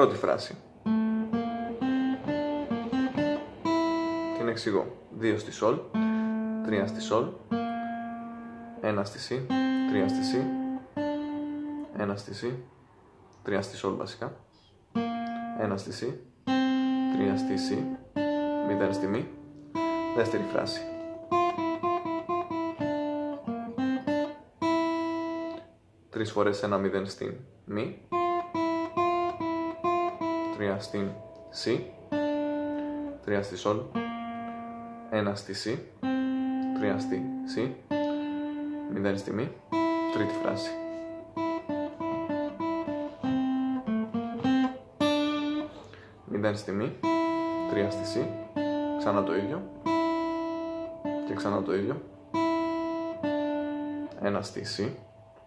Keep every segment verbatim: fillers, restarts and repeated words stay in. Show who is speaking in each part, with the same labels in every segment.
Speaker 1: Πρώτη φράση. Την εξηγώ. δύο στη σολ, τρία στη σολ, ένα στη σι, τρία στη σι, ένα στη σι, τρία στη σολ βασικά, ένα στη σι, τρία στη σι, μηδέν στη μη. Δεύτερη φράση. Τρεις φορές ένα μηδέν στην μη, τρία στην σι, τρία στη σολ, ένα στη σι, τρία στη σι, μηδέν στη μη. Τρίτη φράση. μηδέν στη μη, τρία στη σι, ξανά το ίδιο και ξανά το ίδιο, ένα στη σι,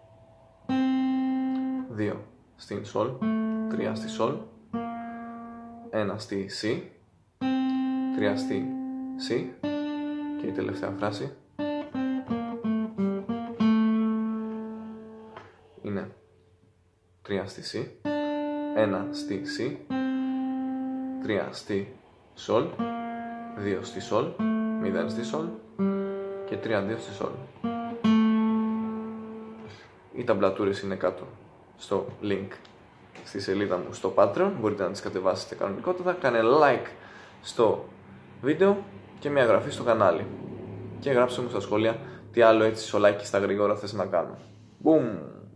Speaker 1: δύο στην σολ, τρία στη σολ, ένα στη σι, τρία στη σι και η τελευταία φράση είναι τρία στη σι, ένα στη σι, τρία στη σολ, δύο στη σολ, μηδέν στη σολ και τρία δύο στη σολ. Οι ταμπλατούρες είναι κάτω στο link στη σελίδα μου στο Patreon, μπορείτε να τις κατεβάσετε κανονικότατα. Κάνε like στο βίντεο και μια εγγραφή στο κανάλι και γράψτε μου στα σχόλια τι άλλο έτσι σολάκι στα γρήγορα θες να κάνω. Boom!